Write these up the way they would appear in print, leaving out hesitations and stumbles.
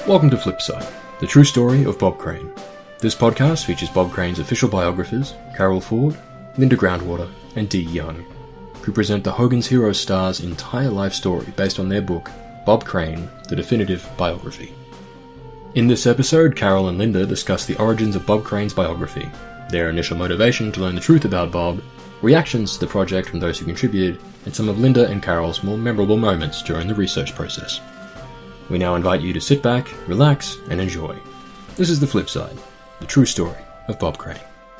Welcome to Flipside, the true story of Bob Crane. This podcast features Bob Crane's official biographers, Carol Ford, Linda Groundwater, and Dee Young, who present the Hogan's Hero star's entire life story based on their book, Bob Crane, The Definitive Biography. In this episode, Carol and Linda discuss the origins of Bob Crane's biography, their initial motivation to learn the truth about Bob, reactions to the project from those who contributed, and some of Linda and Carol's more memorable moments during the research process. We now invite you to sit back, relax, and enjoy. This is The Flipside, the true story of Bob Crane.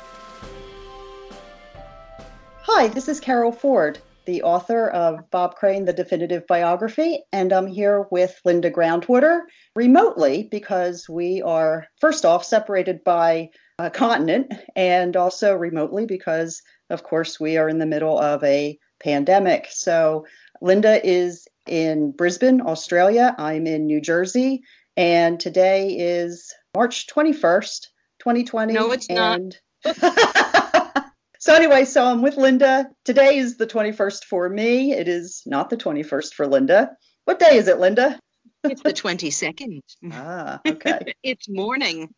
Hi, this is Carol Ford, the author of Bob Crane, The Definitive Biography, and I'm here with Linda Groundwater remotely because we are, first off, separated by a continent, and also remotely because, of course, we are in the middle of a pandemic. So Linda is in Brisbane, Australia. I'm in New Jersey, and today is March 21st, 2020. No, it's not. So anyway, so I'm with Linda. Today is the 21st for me. It is not the 21st for Linda. What day is it, Linda? It's the 22nd. Ah, okay. It's morning.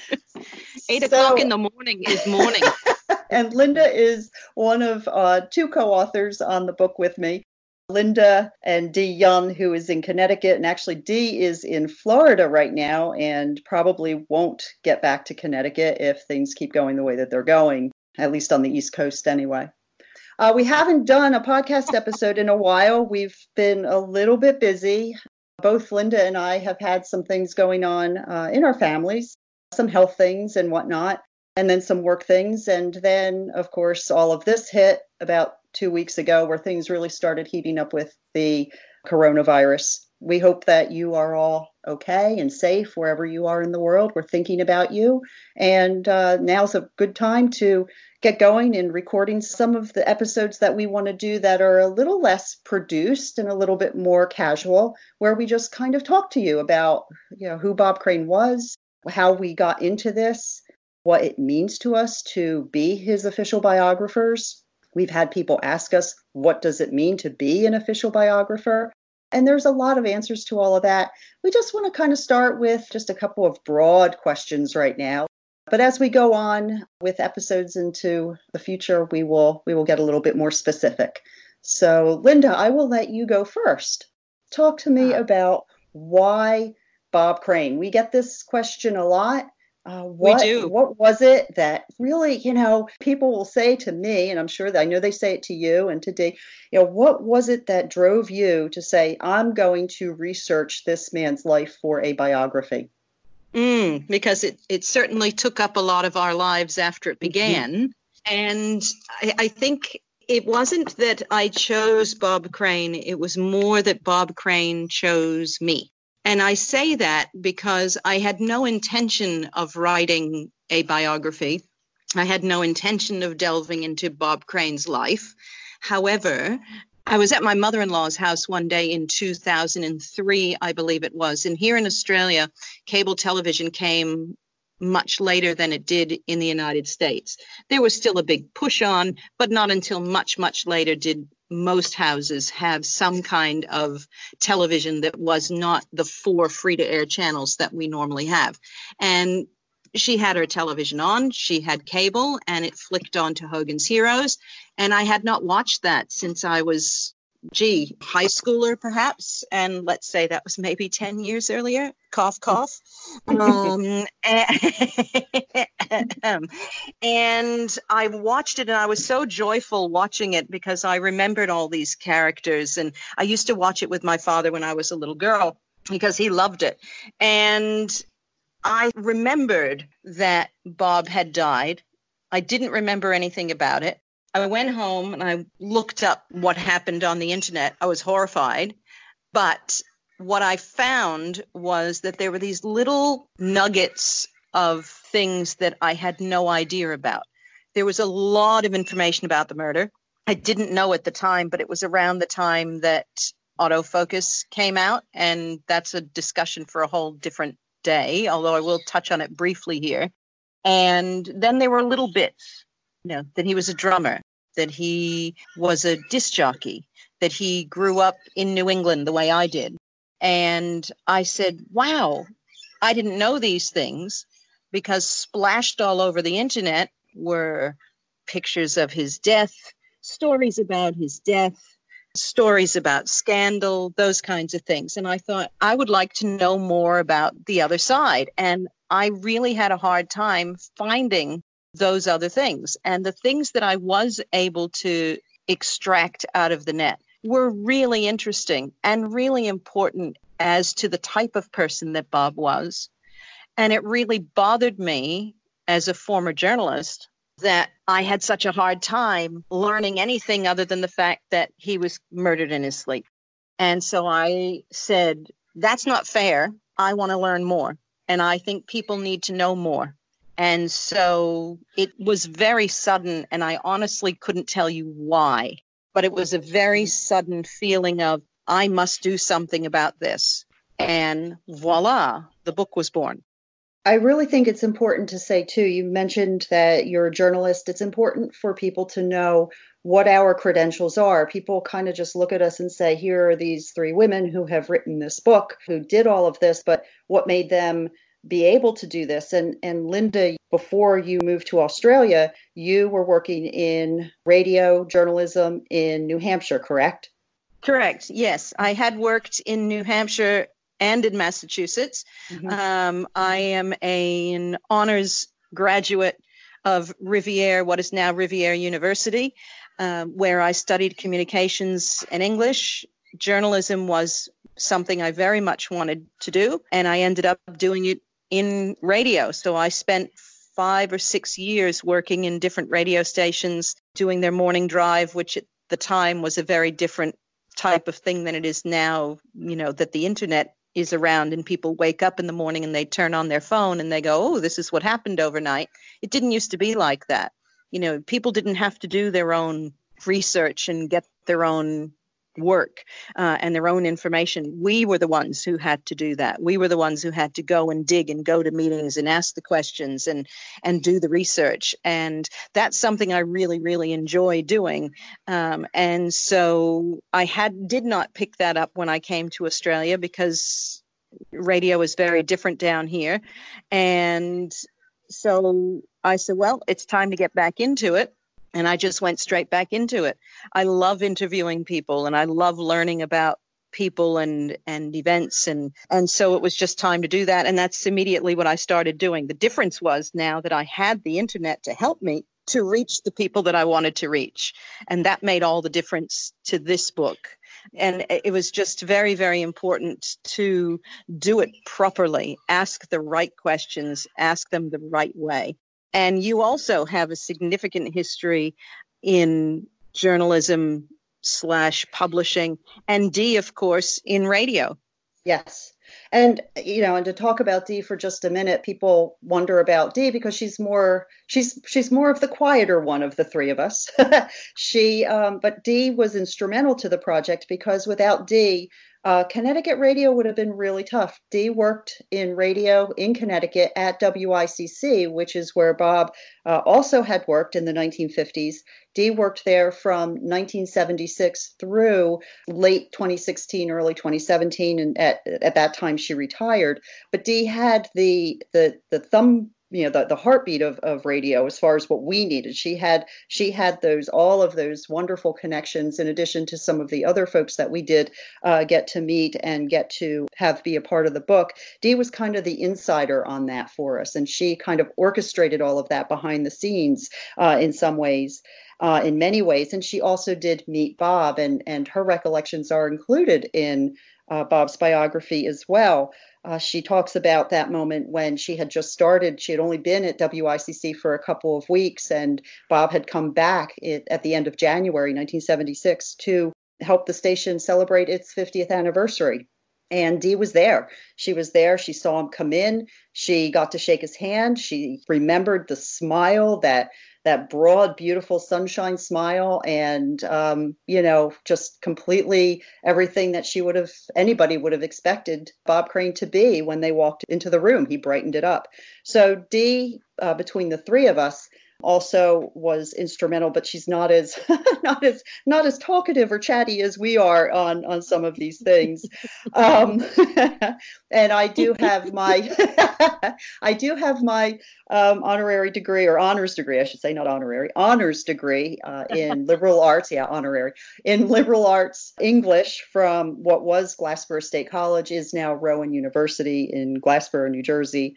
8 o'clock in the morning is morning. And Linda is one of two co-authors on the book with me. Linda and Dee Young, who is in Connecticut, and actually Dee is in Florida right now and probably won't get back to Connecticut if things keep going the way that they're going, at least on the East Coast anyway. We haven't done a podcast episode in a while. We've been a little bit busy. Both Linda and I have had some things going on in our families, some health things and whatnot, and then some work things. And then, of course, all of this hit about 2 weeks ago where things really started heating up with the coronavirus. We hope that you are all okay and safe wherever you are in the world. We're thinking about you. And now's a good time to get going and recording some of the episodes that we want to do that are a little less produced and a little bit more casual, where we just kind of talk to you about, who Bob Crane was, how we got into this, what it means to us to be his official biographers. We've had people ask us, what does it mean to be an official biographer? And there's a lot of answers to all of that. We just want to kind of start with just a couple of broad questions right now. But as we go on with episodes into the future, we will get a little bit more specific. So, Linda, I will let you go first. Talk to me about why Bob Crane. We get this question a lot. We do. What was it that really, people will say to me, and I'm sure that I know they say it to you and to Dee, what was it that drove you to say, I'm going to research this man's life for a biography? Because it certainly took up a lot of our lives after it began. Mm-hmm. And I think it wasn't that I chose Bob Crane. It was more that Bob Crane chose me. And I say that because I had no intention of writing a biography. I had no intention of delving into Bob Crane's life. However, I was at my mother-in-law's house one day in 2003, I believe it was. And here in Australia, cable television came much later than it did in the United States. There was still a big push on, but not until much, much later did most houses have some kind of television that was not the 4 free-to-air channels that we normally have. And she had her television on, she had cable, and it flicked on to Hogan's Heroes. And I had not watched that since I was, high schooler perhaps. And let's say that was maybe 10 years earlier. Cough, cough. And I watched it and I was so joyful watching it because I remembered all these characters. And I used to watch it with my father when I was a little girl because he loved it. And I remembered that Bob had died. I didn't remember anything about it. I went home and I looked up what happened on the internet. I was horrified. But what I found was that there were these little nuggets of things that I had no idea about. There was a lot of information about the murder. I didn't know at the time, but it was around the time that autofocus came out. And that's a discussion for a whole different day, although I will touch on it briefly here. And then there were little bits, that he was a drummer, that he was a disc jockey, that he grew up in New England the way I did. And I said, wow, I didn't know these things because splashed all over the internet were pictures of his death, stories about his death, stories about scandal, those kinds of things. And I thought I would like to know more about the other side. And I really had a hard time finding those other things. And the things that I was able to extract out of the net were really interesting and really important as to the type of person that Bob was. And it really bothered me as a former journalist that I had such a hard time learning anything other than the fact that he was murdered in his sleep. And so I said, that's not fair. I want to learn more. And I think people need to know more. And so it was very sudden, and I honestly couldn't tell you why, but it was a very sudden feeling of, I must do something about this. And voila, the book was born. I really think it's important to say, too, you mentioned that you're a journalist. It's important for people to know what our credentials are. People kind of just look at us and say, here are these three women who have written this book, who did all of this, but what made them be able to do this? And Linda, before you moved to Australia, you were working in radio journalism in New Hampshire, correct? Correct. Yes. I had worked in New Hampshire and in Massachusetts. Mm-hmm. I am an honors graduate of Rivier, what is now Rivier University, where I studied communications and English. Journalism was something I very much wanted to do, and I ended up doing it in radio. So I spent 5 or 6 years working in different radio stations, doing their morning drive, which at the time was a very different type of thing than it is now, that the internet is around and people wake up in the morning and they turn on their phone and they go, oh, this is what happened overnight. It didn't used to be like that. People didn't have to do their own research and get their own work and their own information. We were the ones who had to do that. We were the ones who had to go and dig and go to meetings and ask the questions and do the research. And that's something I really, really enjoy doing. And so I did not pick that up when I came to Australia because radio is very different down here. And so I said, well, it's time to get back into it. And I just went straight back into it. I love interviewing people and I love learning about people and events. And so it was just time to do that. And that's immediately what I started doing. The difference was now that I had the internet to help me to reach the people that I wanted to reach. And that made all the difference to this book. And it was just very, very important to do it properly, ask the right questions, ask them the right way. And you also have a significant history in journalism / publishing, and Dee, of course, in radio. Yes. And, and to talk about Dee for just a minute, people wonder about Dee because she's more of the quieter one of the three of us. But Dee was instrumental to the project because without Dee, Connecticut radio would have been really tough. Dee worked in radio in Connecticut at WICC, which is where Bob also had worked in the 1950s. Dee worked there from 1976 through late 2016, early 2017, and at that time she retired. But Dee had the thumb, the heartbeat of radio as far as what we needed. She had all of those wonderful connections, in addition to some of the other folks that we did get to meet and get to have be a part of the book. Dee was kind of the insider on that for us, and she kind of orchestrated all of that behind the scenes in some ways. In many ways. And she also did meet Bob, and her recollections are included in Bob's biography as well. She talks about that moment when she had just started. She had only been at WICC for a couple of weeks, and Bob had come back at the end of January 1976 to help the station celebrate its 50th anniversary. And Dee was there. She was there. She saw him come in. She got to shake his hand. She remembered the smile, that broad, beautiful sunshine smile, and, just completely everything that anybody would have expected Bob Crane to be when they walked into the room. He brightened it up. So Dee, between the three of us, also was instrumental, but she's not as not as talkative or chatty as we are on some of these things. Um, and I do have my honorary degree, or honors degree, I should say, not honorary, honors degree in liberal arts. Yeah, honorary in liberal arts English from what was Glassboro State College, is now Rowan University in Glassboro, New Jersey.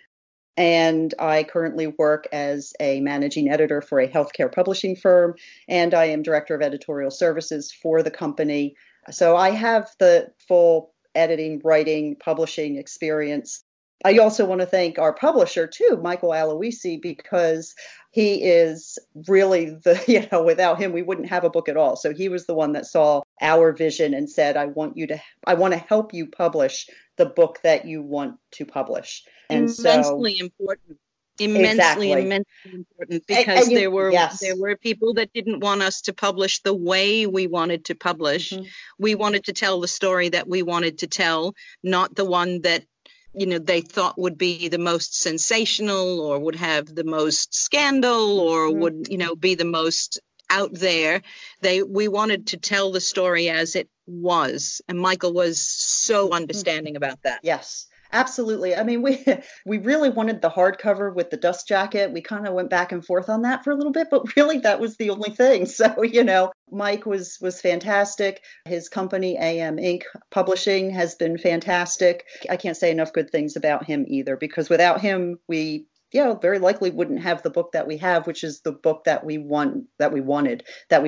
And I currently work as a managing editor for a healthcare publishing firm, and I am director of editorial services for the company. So I have the full editing, writing, publishing experience. I also want to thank our publisher too, Michael Aloisi, because he is really without him, we wouldn't have a book at all. So he was the one that saw our vision and said, I want to help you publish the book that you want to publish. And immensely important. Immensely important, because there were people that didn't want us to publish the way we wanted to publish. Mm-hmm. We wanted to tell the story that we wanted to tell, not the one that they thought would be the most sensational or would have the most scandal or mm-hmm. would be the most out there. We wanted to tell the story as it was, and Michael was so understanding about that. Yes. Absolutely. I mean, we really wanted the hardcover with the dust jacket. We kind of went back and forth on that for a little bit, but really that was the only thing. So, Mike was fantastic. His company, AM Inc. Publishing, has been fantastic. I can't say enough good things about him either, because without him, we very likely wouldn't have the book that we have, which is the book that we wanted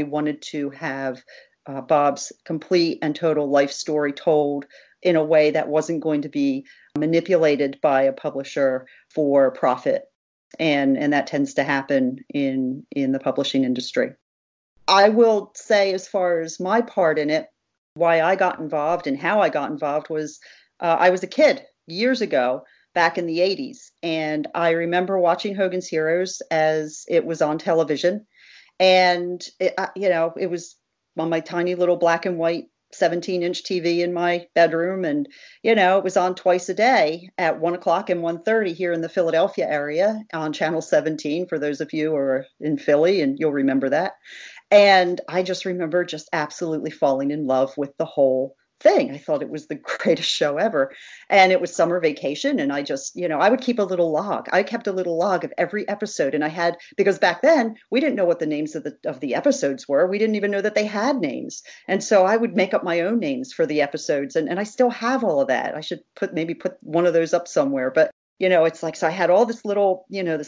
to have Bob's complete and total life story told in a way that wasn't going to be manipulated by a publisher for profit. And that tends to happen in the publishing industry. I will say, as far as my part in it, why I got involved and how I got involved was I was a kid years ago, back in the 80s. And I remember watching Hogan's Heroes as it was on television. And, it was on my tiny little black and white 17-inch TV in my bedroom. And, it was on twice a day at 1 o'clock and 1:30 here in the Philadelphia area on Channel 17, for those of you who are in Philly, and you'll remember that. And I just remember just absolutely falling in love with the whole thing. I thought it was the greatest show ever. And it was summer vacation. And I just, I would keep a little log. I kept a little log of every episode. And I had, because back then we didn't know what the names of the episodes were. We didn't even know that they had names. And so I would make up my own names for the episodes. And I still have all of that. I should put one of those up somewhere. But, it's like, so I had all this little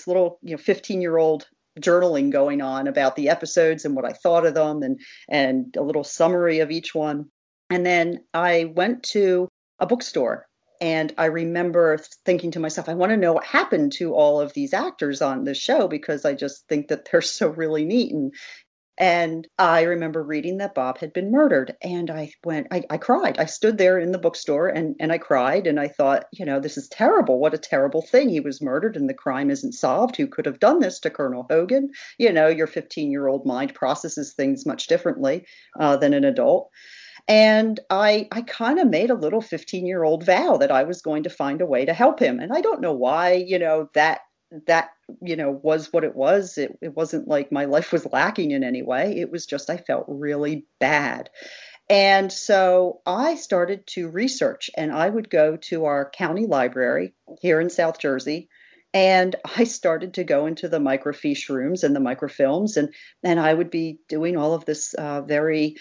15-year-old journaling going on about the episodes and what I thought of them, and a little summary of each one. And then I went to a bookstore, and I remember thinking to myself, I want to know what happened to all of these actors on this show, because I just think that they're so really neat. And I remember reading that Bob had been murdered, and I cried. I stood there in the bookstore and I cried, and I thought, this is terrible. What a terrible thing. He was murdered and the crime isn't solved. Who could have done this to Colonel Hogan? Your 15-year-old mind processes things much differently than an adult. And I kind of made a little 15-year-old vow that I was going to find a way to help him. And I don't know why, that was what it was. It wasn't like my life was lacking in any way. It was just I felt really bad. And so I started to research, and I would go to our county library here in South Jersey. And I started to go into the microfiche rooms and the microfilms, and I would be doing all of this very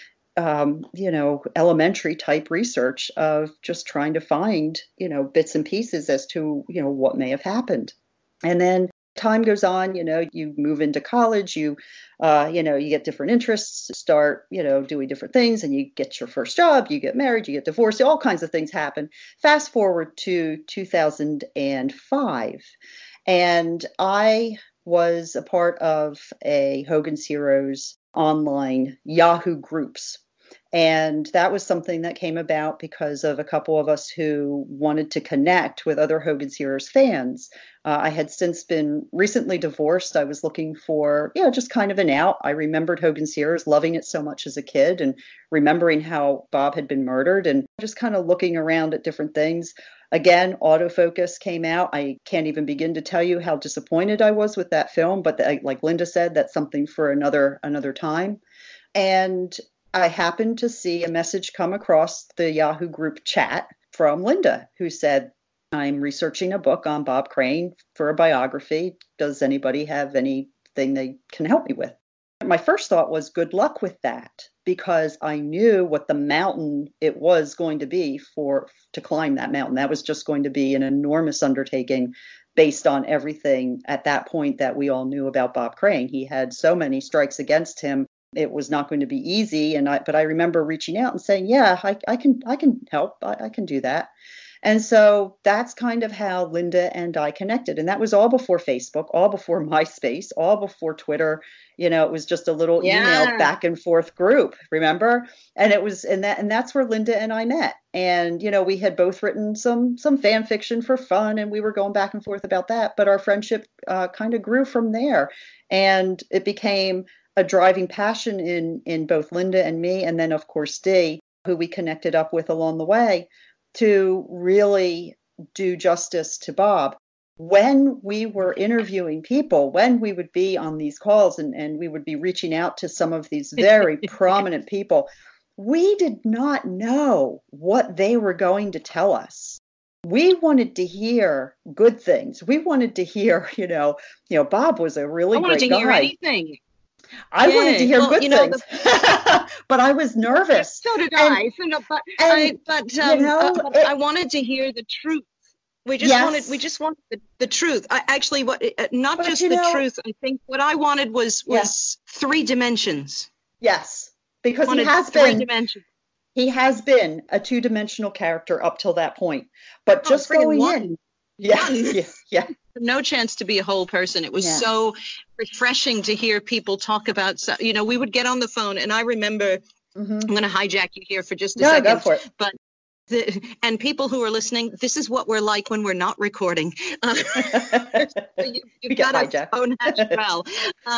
elementary type research of just trying to find, bits and pieces as to, what may have happened. And then time goes on, you move into college, you get different interests, start, doing different things, and you get your first job, you get married, you get divorced, all kinds of things happen. Fast forward to 2005. And I was a part of a Hogan's Heroes online Yahoo groups. And that was something that came about because of a couple of us who wanted to connect with other Hogan's Heroes fans. I had since been recently divorced. I was looking for, just kind of an out. I remembered Hogan's Heroes, loving it so much as a kid and remembering how Bob had been murdered and just kind of looking around at different things. Again, autofocus came out. I can't even begin to tell you how disappointed I was with that film, but like Linda said, that's something for another time. And I happened to see a message come across the Yahoo group chat from Linda, who said, I'm researching a book on Bob Crane for a biography. Does anybody have anything they can help me with? My first thought was good luck with that, because I knew what the mountain it was going to be to climb that mountain. That was just going to be an enormous undertaking based on everything at that point that we all knew about Bob Crane. He had so many strikes against him. It was not going to be easy. But I remember reaching out and saying, yeah, I can help. I can do that. And so that's kind of how Linda and I connected. And that was all before Facebook, all before MySpace, all before Twitter. It was just a little email back and forth group, remember? And it was, and that's where Linda and I met. And, we had both written some fan fiction for fun, and we were going back and forth about that. But our friendship kind of grew from there. And it became a driving passion in both Linda and me. And then, of course, Dee, who we connected up with along the way, to really do justice to Bob. When we were interviewing people, when we would be on these calls and we would be reaching out to some of these very prominent people, we did not know what they were going to tell us. We wanted to hear good things. We wanted to hear, Bob was a really great guy. I wanted to hear anything. I wanted to hear good things, but I was nervous. So did I. But I wanted to hear the truth. We just wanted the truth. Not just the truth. I think what I wanted was 3 dimensions. Yes, because he has been a 2-dimensional character up till that point. But just going in. Yeah. No chance to be a whole person. It was so refreshing to hear people talk about, we would get on the phone, and I remember, I'm going to hijack you here for just a second. Go for it. But and people who are listening, this is what we're like when we're not recording. You've got a phone as well.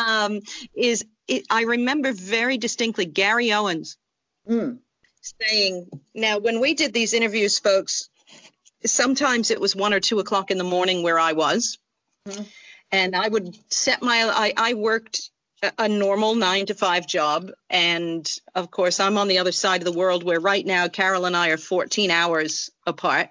I remember very distinctly Gary Owens saying, now when we did these interviews, folks, sometimes it was 1 or 2 o'clock in the morning where I was, and I would set I worked a normal 9-to-5 job. And of course, I'm on the other side of the world, where right now, Carol and I are 14 hours apart.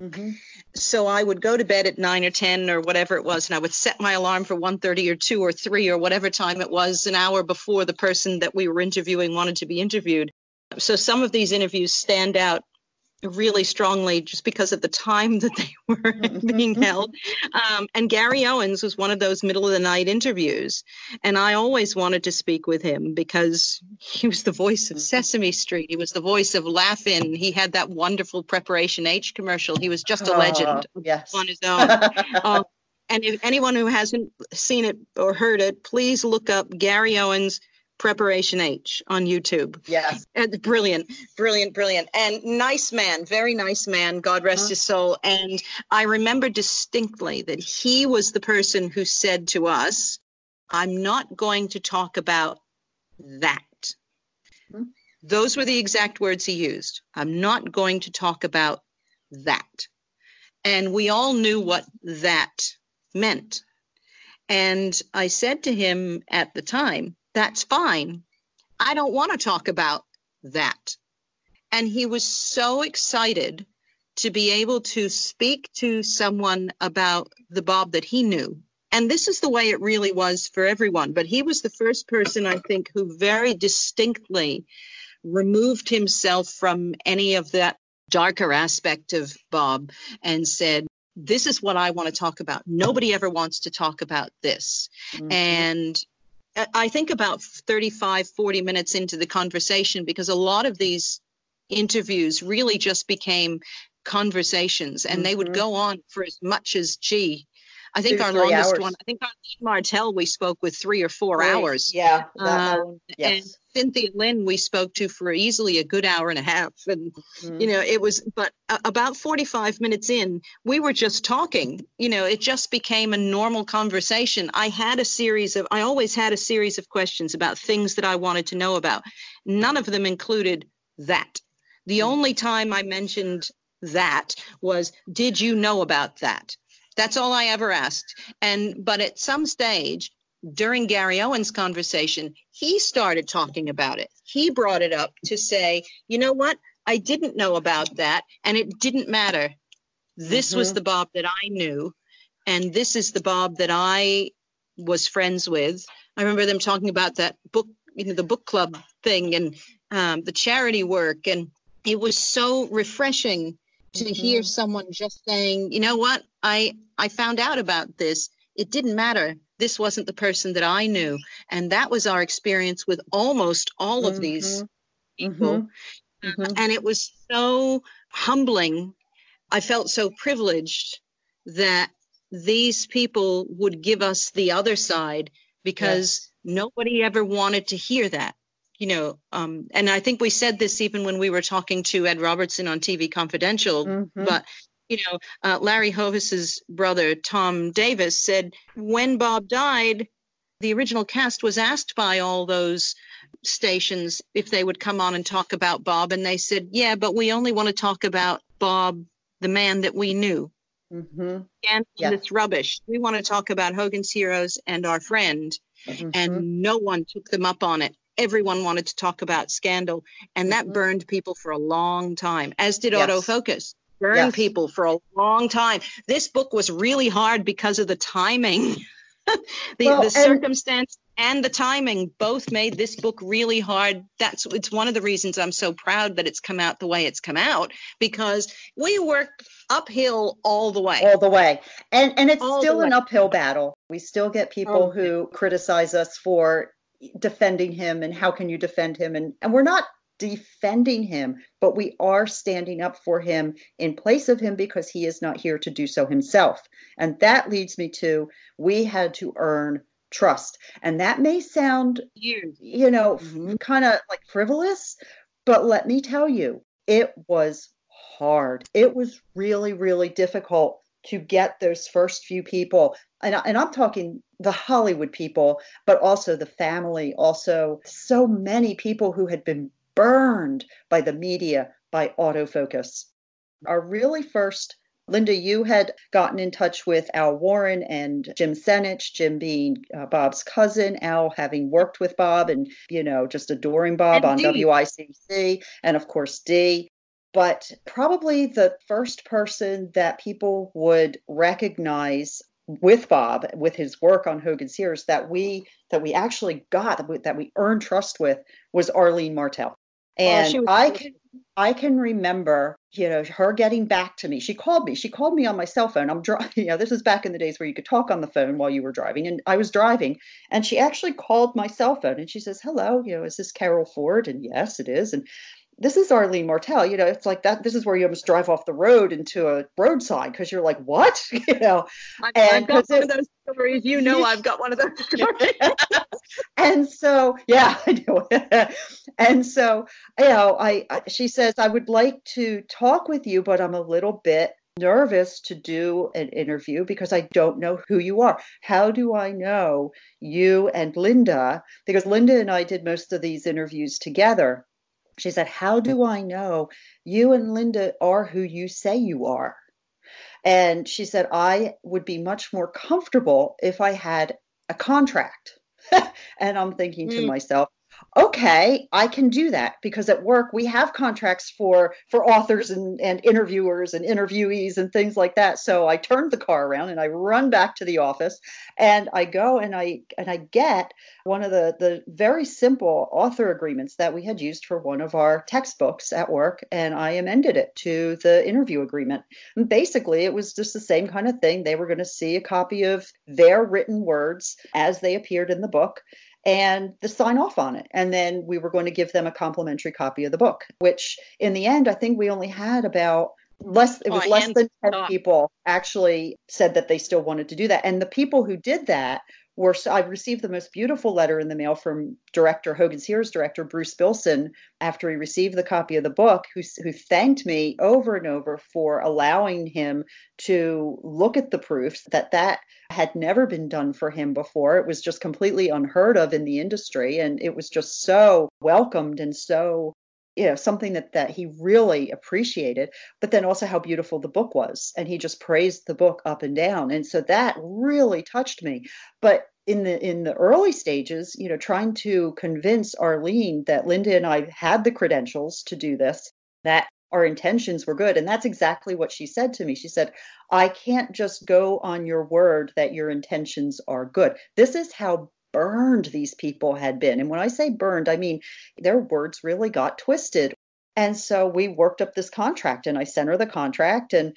So I would go to bed at 9 or 10 or whatever it was, and I would set my alarm for 1:30 or 2 or 3 or whatever time it was, an hour before the person that we were interviewing wanted to be interviewed. So some of these interviews stand out really strongly just because of the time that they were being held. And Gary Owens was one of those middle of the night interviews. And I always wanted to speak with him because he was the voice of Sesame Street. He was the voice of Laugh-In. He had that wonderful Preparation H commercial. He was just a legend on his own. And if anyone who hasn't seen it or heard it, please look up Gary Owens Preparation H on YouTube. Yes. Brilliant. And nice man, very nice man, God rest his soul. And I remember distinctly that he was the person who said to us, I'm not going to talk about that. Those were the exact words he used. I'm not going to talk about that. And we all knew what that meant. And I said to him at the time, that's fine. I don't want to talk about that. And he was so excited to be able to speak to someone about the Bob that he knew. And this is the way it really was for everyone. But he was the first person, I think, who very distinctly removed himself from any of that darker aspect of Bob and said, this is what I want to talk about. Nobody ever wants to talk about this. And I think about 35, 40 minutes into the conversation, because a lot of these interviews really just became conversations, and they would go on for as much as, I think our longest one, I think our Martell we spoke with 3 or 4 hours. Yeah. And Cynthia Lynn we spoke to for easily a good hour and a half. And, it was, but about 45 minutes in, we were just talking. It just became a normal conversation. I always had a series of questions about things that I wanted to know about. None of them included that. The only time I mentioned that was, did you know about that? That's all I ever asked. But at some stage during Gary Owen's conversation, he started talking about it. He brought it up to say, you know what? I didn't know about that, and it didn't matter. This was the Bob that I knew, and this is the Bob that I was friends with. I remember them talking about that book, the book club thing, and the charity work, and it was so refreshing to hear someone just saying, you know what? I found out about this. It didn't matter. This wasn't the person that I knew. And that was our experience with almost all of these people. And it was so humbling. I felt so privileged that these people would give us the other side, because nobody ever wanted to hear that. And I think we said this even when we were talking to Ed Robertson on TV Confidential, but Larry Hovis's brother, Tom Davis, said when Bob died, the original cast was asked by all those stations if they would come on and talk about Bob. And they said, yeah, but we only want to talk about Bob, the man that we knew. And this rubbish. We want to talk about Hogan's Heroes and our friend. And no one took them up on it. Everyone wanted to talk about Scandal. And that burned people for a long time, as did Autofocus. Burned people for a long time. This book was really hard because of the timing. the circumstance and the timing both made this book really hard. It's one of the reasons I'm so proud that it's come out the way it's come out, because we worked uphill all the way. And it's still an uphill battle. We still get people who criticize us for defending him, and how can you defend him? And we're not defending him, but we are standing up for him in place of him, because he is not here to do so himself. And that leads me to, we had to earn trust. And that may sound, kind of like frivolous, but let me tell you, it was hard. It was really, really difficult to get those first few people. And I'm talking the Hollywood people, but also the family, also so many people who had been burned by the media, by autofocus. Our really first, Linda, you had gotten in touch with Al Warren and Jim Senich, Jim being Bob's cousin, Al having worked with Bob and, just adoring Bob on WICC, and of course, Dee. But probably the first person that people would recognize with Bob, with his work on Hogan's Heroes, that we actually got, that we earned trust with, was Arlene Martell. And I can remember, her getting back to me. She called me on my cell phone. I'm driving. This is back in the days where you could talk on the phone while you were driving. And I was driving, and she actually called my cell phone, and she says, hello, is this Carol Ford? And yes, it is. And this is Arlene Martell. It's like that. This is where you almost drive off the road into a road sign, because you're like, what? I've got one of those stories. I've got one of those stories. And so, I know. And so, she says, I would like to talk with you, but I'm a little bit nervous to do an interview because I don't know who you are. How do I know you and Linda? Because Linda and I did most of these interviews together. She said, how do I know you and Linda are who you say you are? And she said, I would be much more comfortable if I had a contract. And I'm thinking to myself, okay, I can do that, because at work we have contracts for authors and interviewers and interviewees and things like that. So I turned the car around and I run back to the office, and I go and I get one of the very simple author agreements that we had used for one of our textbooks at work, and I amended it to the interview agreement. And basically, it was just the same kind of thing. They were going to see a copy of their written words as they appeared in the book, and the sign off on it. And then we were going to give them a complimentary copy of the book, which in the end, I think we only had about less than 10 people actually said that they still wanted to do that. And the people who did that I received the most beautiful letter in the mail from Hogan's Heroes director, Bruce Bilson, after he received the copy of the book, who thanked me over and over for allowing him to look at the proofs, that had never been done for him before. It was just completely unheard of in the industry. And it was just so welcomed and so, something that he really appreciated, but then also how beautiful the book was. And he just praised the book up and down. And so that really touched me. But in the early stages, trying to convince Arlene that Linda and I had the credentials to do this, that our intentions were good. And that's exactly what she said to me. She said, I can't just go on your word that your intentions are good. This is how burned these people had been. And when I say burned, I mean their words really got twisted. And so we worked up this contract, and I sent her the contract, and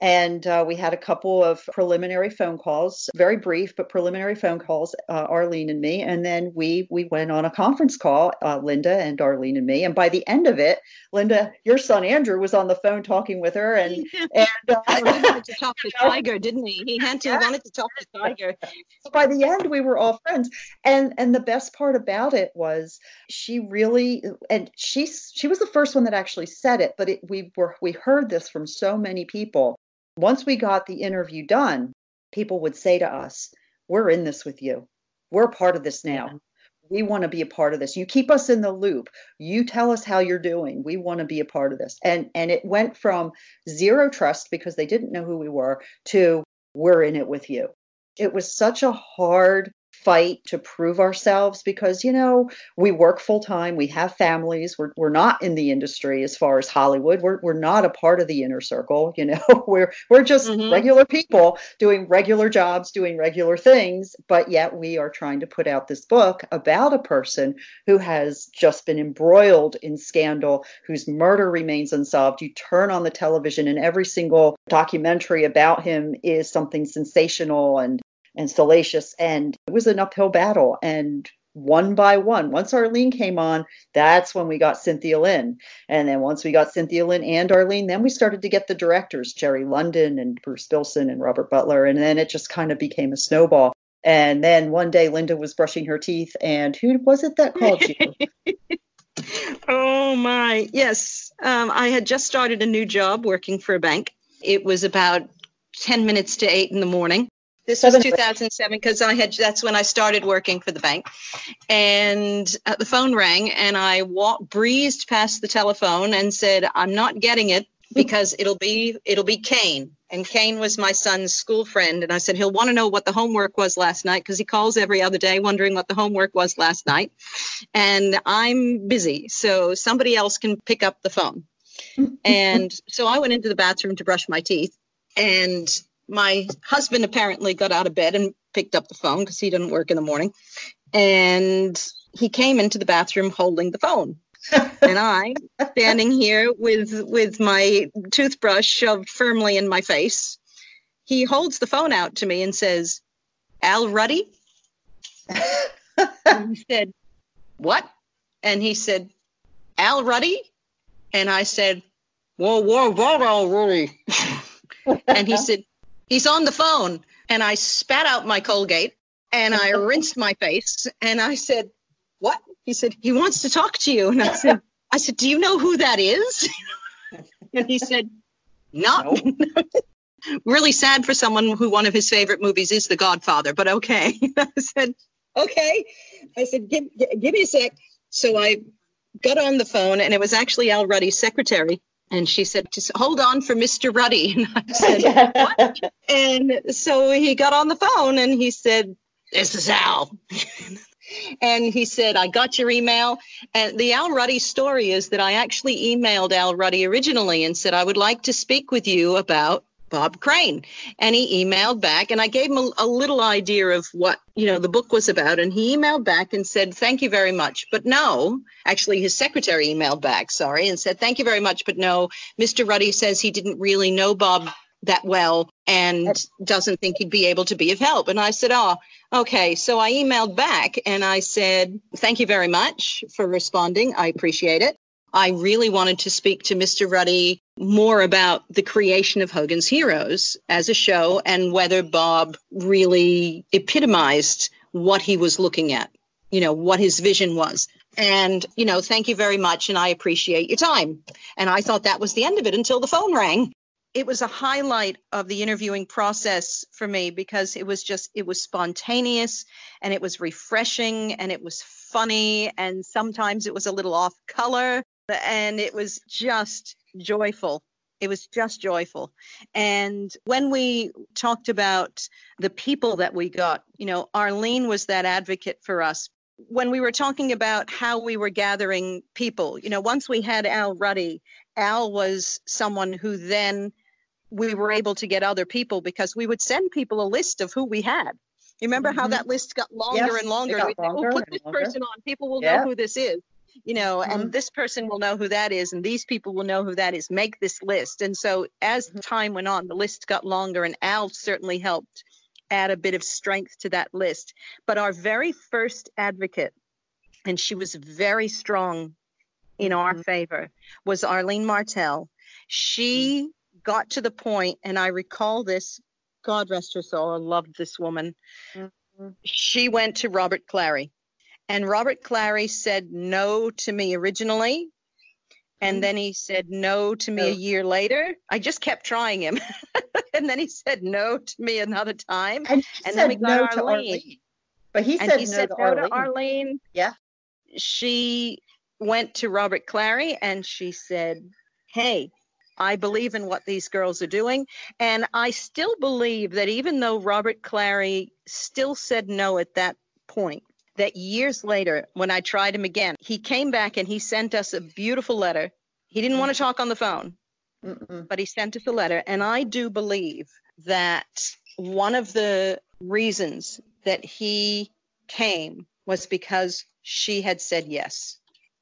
we had a couple of preliminary phone calls, very brief, but preliminary phone calls, Arlene and me. And then we went on a conference call, Linda and Arlene and me. And by the end of it, Linda, your son Andrew was on the phone talking with her. And he wanted to talk to Tiger, didn't he? He wanted to talk to Tiger. So by the end, we were all friends. And the best part about it was she really, and she was the first one that actually said it, but we heard this from so many people. Once we got the interview done, people would say to us, we're in this with you. We're part of this now. Yeah. We want to be a part of this. You keep us in the loop. You tell us how you're doing. We want to be a part of this. And it went from zero trust because they didn't know who we were to we're in it with you. It was such a hard fight to prove ourselves because, we work full time. We have families. We're not in the industry as far as Hollywood. We're not a part of the inner circle. We're just regular people doing regular jobs, doing regular things. But yet we are trying to put out this book about a person who has just been embroiled in scandal, whose murder remains unsolved. You turn on the television and every single documentary about him is something sensational and salacious, and it was an uphill battle. And one by one, once Arlene came on, that's when we got Cynthia Lynn. And then once we got Cynthia Lynn and Arlene, then we started to get the directors, Jerry London and Bruce Bilson and Robert Butler. And then it just kind of became a snowball. And then one day Linda was brushing her teeth, and who was it that called you? Oh my, yes. I had just started a new job working for a bank. It was about 10 minutes to 8 in the morning. This was 2007 because that's when I started working for the bank. And the phone rang, and I breezed past the telephone and said, I'm not getting it because it'll be Kane. And Kane was my son's school friend. And I said, he'll want to know what the homework was last night because he calls every other day wondering what the homework was last night. And I'm busy, so somebody else can pick up the phone. And so I went into the bathroom to brush my teeth, and my husband apparently got out of bed and picked up the phone because he didn't work in the morning. And he came into the bathroom holding the phone. And I'm standing here with my toothbrush shoved firmly in my face. He holds the phone out to me and says, Al Ruddy? And he said, what? And he said, Al Ruddy? And I said, whoa, Al Ruddy? And he said, he's on the phone. And I spat out my Colgate and I rinsed my face. And I said, what? He said, he wants to talk to you. And I said, do you know who that is? And he said, no. Really sad for someone who one of his favorite movies is The Godfather, but okay. I said, okay. I said, give me a sec. So I got on the phone, and it was actually Al Ruddy's secretary. And she said, just hold on for Mr. Ruddy. And I said, what? And so he got on the phone, and he said, this is Al. And he said, I got your email. And the Al Ruddy story is that I actually emailed Al Ruddy originally and said, I would like to speak with you about Bob Crane. And he emailed back, and I gave him a little idea of what, the book was about. And he emailed back and said, thank you very much. But no, actually his secretary emailed back, and said, thank you very much. But no, Mr. Ruddy says he didn't really know Bob that well and doesn't think he'd be able to be of help. And I said, oh, okay. So I emailed back and I said, thank you very much for responding. I appreciate it. I really wanted to speak to Mr. Ruddy more about the creation of Hogan's Heroes as a show and whether Bob really epitomized what he was looking at, what his vision was. And, thank you very much. And I appreciate your time. And I thought that was the end of it until the phone rang. It was a highlight of the interviewing process for me because it was spontaneous and it was refreshing and it was funny. And sometimes it was a little off color and it was just joyful. It was just joyful. And when we talked about the people that we got, Arlene was that advocate for us. When we were talking about how we were gathering people, once we had Al Ruddy, Al was someone who then we were able to get other people because we would send people a list of who we had. You remember how that list got longer and longer? It got longer put and this longer. person on. People will know who this is, and this person will know who that is. And these people will know who that is. Make this list. And so as time went on, the list got longer and Al certainly helped add a bit of strength to that list. But our very first advocate, and she was very strong in our favor, was Arlene Martell. She got to the point, and I recall this, God rest her soul, I loved this woman. She went to Robert Clary, and Robert Clary said no to me originally, and then he said no to me a year later. I just kept trying him. And then he said no to me another time. And then we got Arlene. But he said no to Arlene. Yeah. She went to Robert Clary and she said, hey, I believe in what these girls are doing. And I still believe that even though Robert Clary still said no at that point, that years later, when I tried him again, he came back and he sent us a beautiful letter. He didn't want to talk on the phone, but he sent us a letter. And I do believe that one of the reasons that he came was because she had said yes.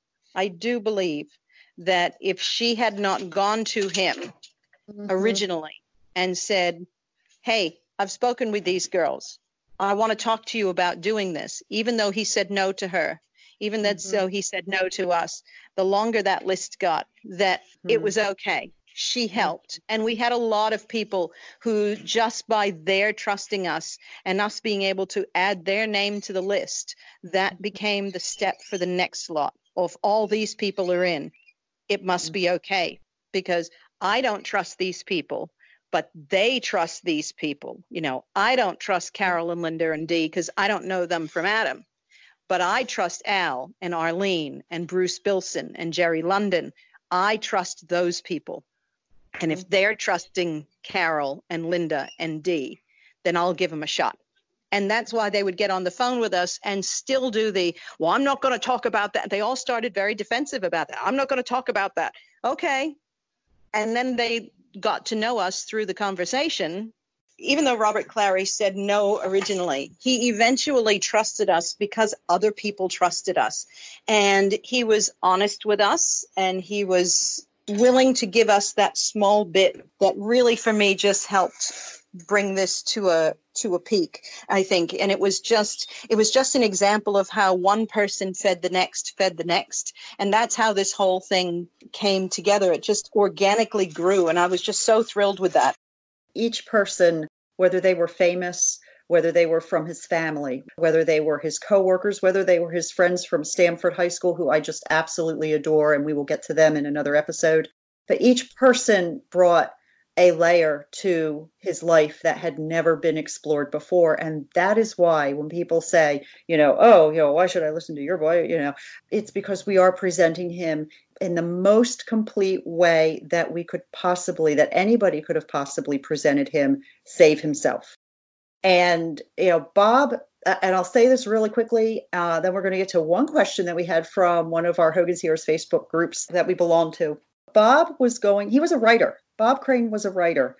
I do believe that if she had not gone to him originally and said, hey, I've spoken with these girls. I want to talk to you about doing this, even though he said no to her, even though he said no to us, the longer that list got, that it was okay. She helped. And we had a lot of people who just by their trusting us and us being able to add their name to the list, that became the step for the next lot of all these people are in. It must be okay because I don't trust these people, but they trust these people. I don't trust Carol and Linda and Dee because I don't know them from Adam, but I trust Al and Arlene and Bruce Bilson and Jerry London. I trust those people. And if they're trusting Carol and Linda and Dee, then I'll give them a shot. And that's why they would get on the phone with us and still do I'm not going to talk about that. They all started very defensive about that. I'm not going to talk about that. Okay. And then they got to know us through the conversation. Even though Robert Clary said no originally, he eventually trusted us because other people trusted us. And he was honest with us and he was willing to give us that small bit that really, for me, just helped bring this to a peak, I think. And it was just an example of how one person fed the next. And that's how this whole thing came together. It just organically grew. And I was just so thrilled with that. Each person, whether they were famous, whether they were from his family, whether they were his coworkers, whether they were his friends from Stanford High School, who I just absolutely adore, and we will get to them in another episode. But each person brought a layer to his life that had never been explored before. And that is why when people say, why should I listen to your boy? It's because we are presenting him in the most complete way that that anybody could have possibly presented him, save himself. And, Bob, and I'll say this really quickly, then we're going to get to one question that we had from one of our Hogan's Heroes Facebook groups that we belong to. Bob he was a writer. Bob Crane was a writer,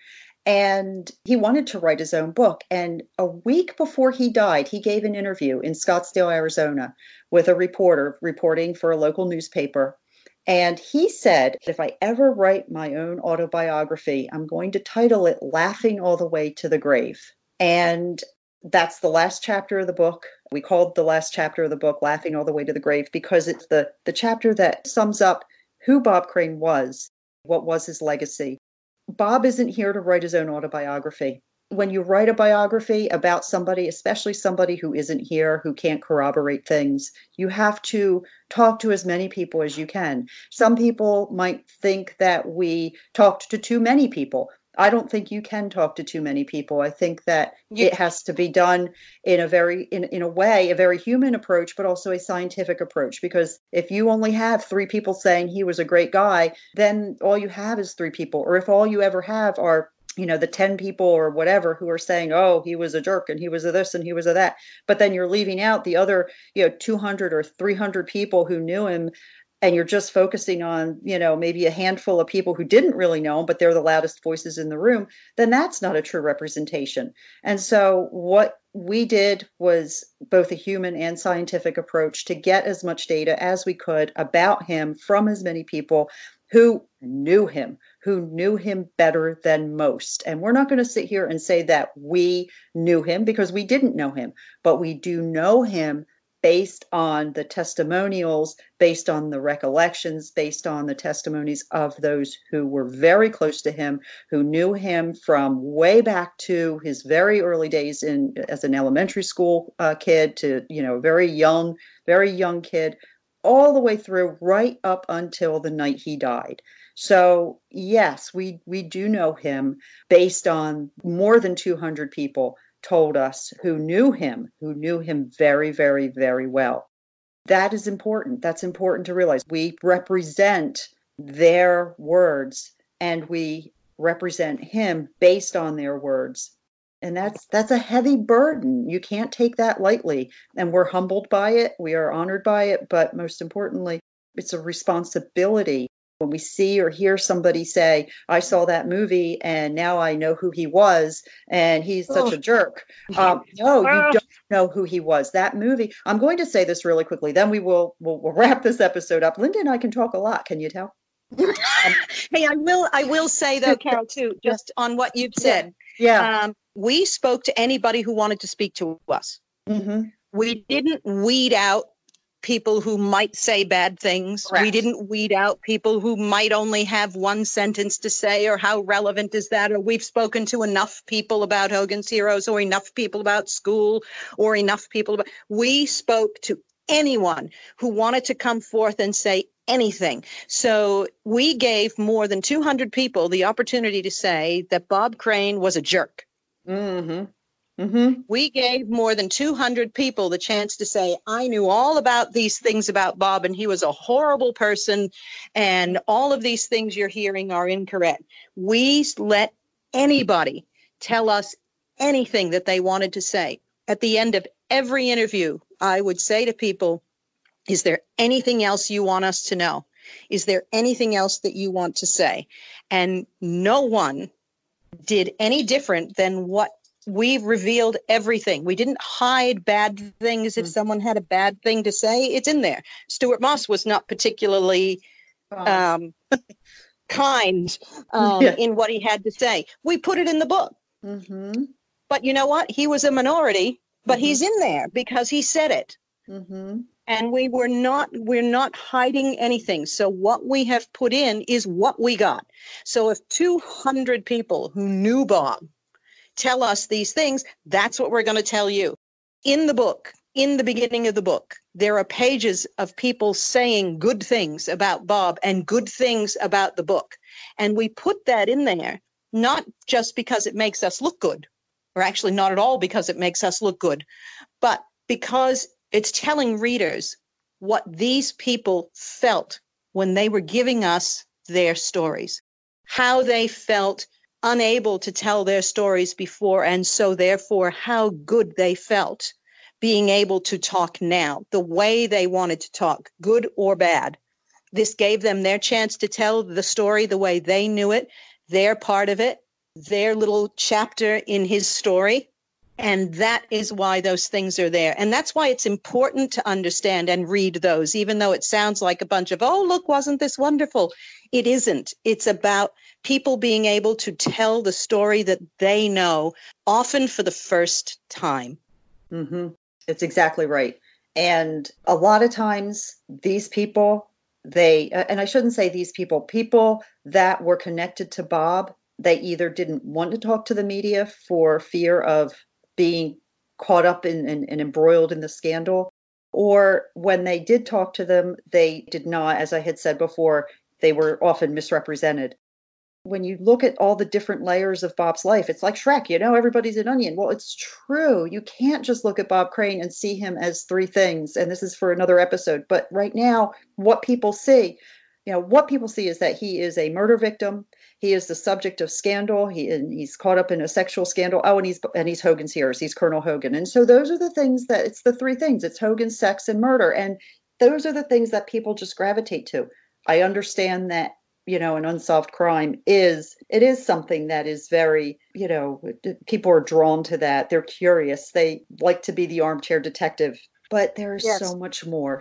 and he wanted to write his own book. And a week before he died, he gave an interview in Scottsdale, Arizona, with a reporter reporting for a local newspaper. And he said, if I ever write my own autobiography, I'm going to title it Laughing All the Way to the Grave. And that's the last chapter of the book. We called the last chapter of the book Laughing All the Way to the Grave because it's the chapter that sums up who Bob Crane was, what was his legacy. Bob isn't here to write his own autobiography. when you write a biography about somebody, especially somebody who isn't here, who can't corroborate things, you have to talk to as many people as you can. Some people might think that we talked to too many people. I don't think you can talk to too many people. I think that it has to be done in a very, in a way, a very human approach, but also a scientific approach. Because if you only have 3 people saying he was a great guy, then all you have is 3 people. Or if all you ever have are, the 10 people or whatever who are saying, oh, he was a jerk and he was a this and he was a that, but then you're leaving out the other, 200 or 300 people who knew him, and you're just focusing on, maybe a handful of people who didn't really know him, but they're the loudest voices in the room, then that's not a true representation. And so what we did was both a human and scientific approach to get as much data as we could about him from as many people who knew him better than most. And we're not going to sit here and say that we knew him, because we didn't know him, but we do know him based on the testimonials, based on the recollections, based on the testimonies of those who were very close to him, who knew him from way back to his very early days as an elementary school kid to, very young kid, all the way through right up until the night he died. So yes, we do know him based on more than 200 people told us who knew him very, very, very well. That is important. That's important to realize. We represent their words and we represent him based on their words. And that's a heavy burden. You can't take that lightly. And we're humbled by it. We are honored by it. But most importantly, it's a responsibility. When we see or hear somebody say, I saw that movie and now I know who he was and he's such a jerk. No, you don't know who he was. That movie, I'm going to say this really quickly, then we'll wrap this episode up. Linda and I can talk a lot. Can you tell? Hey, I will say though, Carol, too, just on what you've said. Yeah. We spoke to anybody who wanted to speak to us. Mm-hmm. We didn't weed out people who might say bad things. Correct. We didn't weed out people who might only have one sentence to say, or how relevant is that? Or we've spoken to enough people about Hogan's Heroes, or enough people about school, or enough people about. We spoke to anyone who wanted to come forth and say anything. So we gave more than 200 people the opportunity to say that Bob Crane was a jerk. Mm-hmm. Mm-hmm. We gave more than 200 people the chance to say, I knew all about these things about Bob, and he was a horrible person, and all of these things you're hearing are incorrect. We let anybody tell us anything that they wanted to say. At the end of every interview, I would say to people, is there anything else you want us to know? Is there anything else that you want to say? And no one did any different than what we revealed. Everything. We didn't hide bad things. If someone had a bad thing to say, it's in there. Stuart Moss was not particularly kind in what he had to say. We put it in the book. Mm-hmm. But you know what? He was a minority, but he's in there because he said it. Mm-hmm. And we're not hiding anything. So what we have put in is what we got. So if 200 people who knew Bob tell us these things, that's what we're going to tell you. In the book, in the beginning of the book, there are pages of people saying good things about Bob and good things about the book. And we put that in there, not just because it makes us look good, or actually not at all because it makes us look good, but because it's telling readers what these people felt when they were giving us their stories, how they felt unable to tell their stories before, and so therefore how good they felt being able to talk now, the way they wanted to talk, good or bad. This gave them their chance to tell the story the way they knew it, their part of it, their little chapter in his story. And that is why those things are there. And that's why it's important to understand and read those, even though it sounds like a bunch of, oh, look, wasn't this wonderful? It isn't. It's about people being able to tell the story that they know, often for the first time. Mm-hmm. It's exactly right. And a lot of times these people, and I shouldn't say these people that were connected to Bob, they either didn't want to talk to the media for fear of being caught up in and embroiled in the scandal, or when they did talk to them, they did not, as I had said before, they were often misrepresented. When you look at all the different layers of Bob's life, it's like Shrek, everybody's an onion. Well, it's true. You can't just look at Bob Crane and see him as three things. And this is for another episode. But right now, what people see is that he is a murder victim. He is the subject of scandal. He's caught up in a sexual scandal. Oh, and he's Hogan's heroes. He's Colonel Hogan. And so those are the things it's the three things. It's Hogan, sex, and murder. And those are the things that people just gravitate to. I understand that an unsolved crime is something that is very, people are drawn to that. They're curious. They like to be the armchair detective. But there's so much more.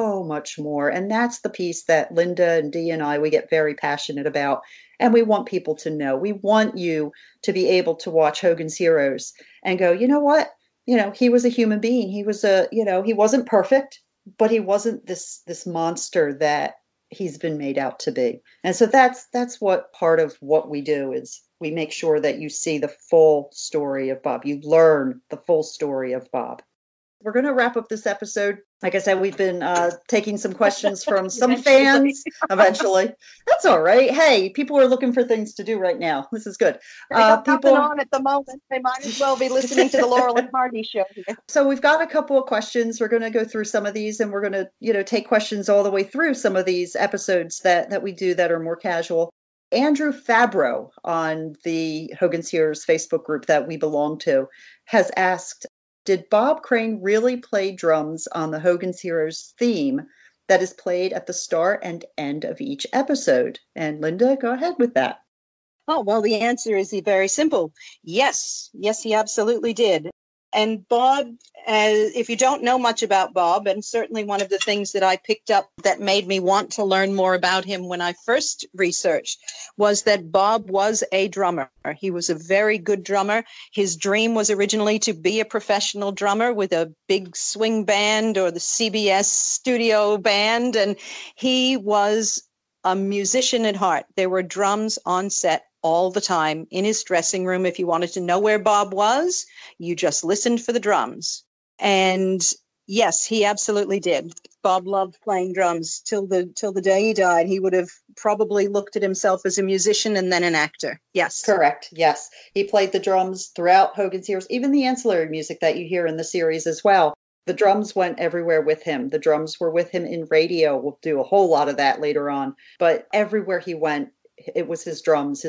And that's the piece that Linda and Dee and we get very passionate about. And we want people to know. We want you to be able to watch Hogan's Heroes and go, you know what? He was a human being. He was he wasn't perfect, but he wasn't this monster that he's been made out to be. And so that's what part of what we do is we make sure that you see the full story of Bob. You learn the full story of Bob. We're going to wrap up this episode. Like I said, we've been taking some questions from some fans eventually. That's all right. Hey, people are looking for things to do right now. This is good. People on at the moment. They might as well be listening to the Laurel and Hardy show here. So we've got a couple of questions. We're going to go through some of these, and we're going to, take questions all the way through some of these episodes that we do that are more casual. Andrew Fabro on the Hogan's Heroes Facebook group that we belong to has asked, did Bob Crane really play drums on the Hogan's Heroes theme that is played at the start and end of each episode? And Linda, go ahead with that. Oh, well, the answer is very simple. Yes, he absolutely did. And Bob, if you don't know much about Bob, and certainly one of the things that I picked up that made me want to learn more about him when I first researched was that Bob was a drummer. He was a very good drummer. His dream was originally to be a professional drummer with a big swing band or the CBS studio band, and he was a musician at heart. There were drums on set all the time in his dressing room. If you wanted to know where Bob was, you just listened for the drums. And yes, he absolutely did. Bob loved playing drums till the day he died. He would have probably looked at himself as a musician and then an actor. Yes. Correct. Yes. He played the drums throughout Hogan's Heroes, even the ancillary music that you hear in the series as well. The drums went everywhere with him. The drums were with him in radio. We'll do a whole lot of that later on. But everywhere he went, it was his drums,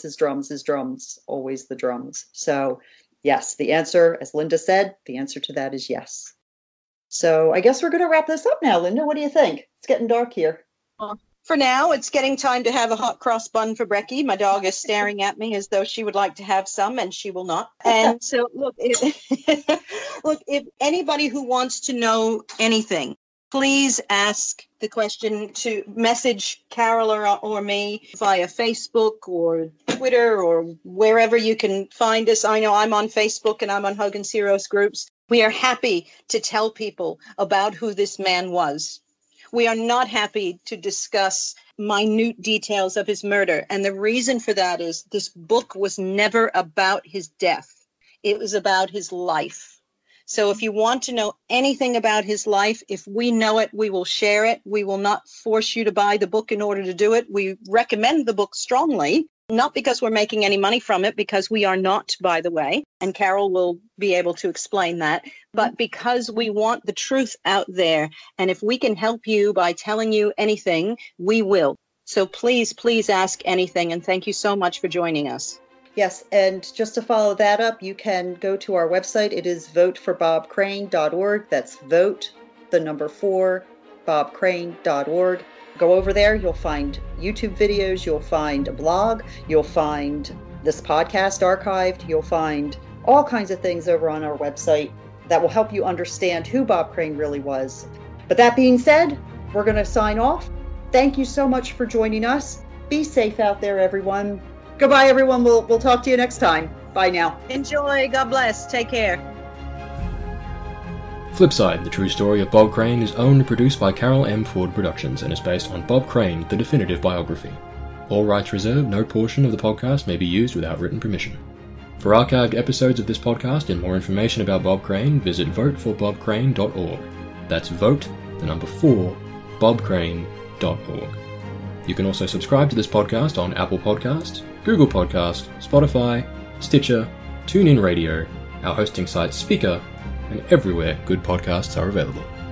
always the drums. So yes, the answer, as Linda said, the answer to that is yes. So I guess we're going to wrap this up now. Linda, what do you think? It's getting dark here. For now, it's getting time to have a hot cross bun for Brecky. My dog is staring at me as though she would like to have some, and she will not. And so, look, if anybody who wants to know anything, please ask the question, to message Carol or me via Facebook or Twitter or wherever you can find us. I know I'm on Facebook and I'm on Hogan's Heroes groups. We are happy to tell people about who this man was. We are not happy to discuss minute details of his murder. And the reason for that is this book was never about his death. It was about his life. So if you want to know anything about his life, if we know it, we will share it. We will not force you to buy the book in order to do it. We recommend the book strongly, not because we're making any money from it, because we are not, by the way, and Carol will be able to explain that, but because we want the truth out there. And if we can help you by telling you anything, we will. So please, please ask anything. And thank you so much for joining us. Yes, and just to follow that up, you can go to our website. It is voteforbobcrane.org. That's vote, the number 4, bobcrane.org. Go over there. You'll find YouTube videos. You'll find a blog. You'll find this podcast archived. You'll find all kinds of things over on our website that will help you understand who Bob Crane really was. But that being said, we're going to sign off. Thank you so much for joining us. Be safe out there, everyone. Goodbye, everyone. We'll talk to you next time. Bye now. Enjoy. God bless. Take care. Flipside, the true story of Bob Crane, is owned and produced by Carol M. Ford Productions and is based on Bob Crane, the definitive biography. All rights reserved, no portion of the podcast may be used without written permission. For archived episodes of this podcast and more information about Bob Crane, visit votefourbobcrane.org. That's vote, the number 4, bobcrane.org. You can also subscribe to this podcast on Apple Podcasts, Google Podcasts, Spotify, Stitcher, TuneIn Radio, our hosting site Speaker, and everywhere good podcasts are available.